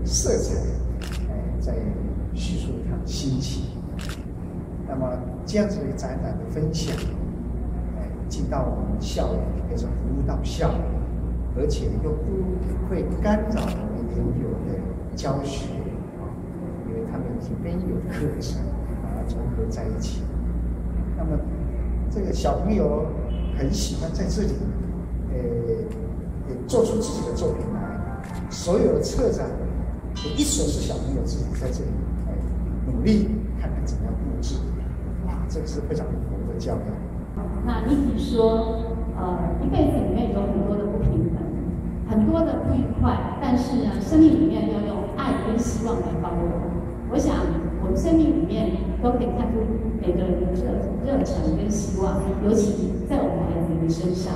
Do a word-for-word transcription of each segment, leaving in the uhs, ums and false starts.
色彩，哎，在叙述它的心情。那么这样子的展览的分享，哎，进到我们校园，变成服务到校园，而且又不会干扰我们原有的教学啊，因为他们已经跟有的课程把它综合在一起。那么这个小朋友很喜欢在这里，呃，也做出自己的作品来。所有的策展也一手是小朋友自己在这里，哎，努力看看怎么样布置。哇，这个是非常佛的教养。 那你比说，呃，一辈子里面有很多的不平衡，很多的不愉快，但是呢，生命里面要用爱跟希望来包容。我想，我们生命里面都可以看出每个人的热热忱跟希望，尤其在我们孩子们身上。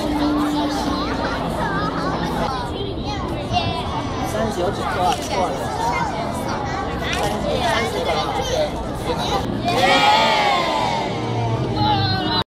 三九九多少？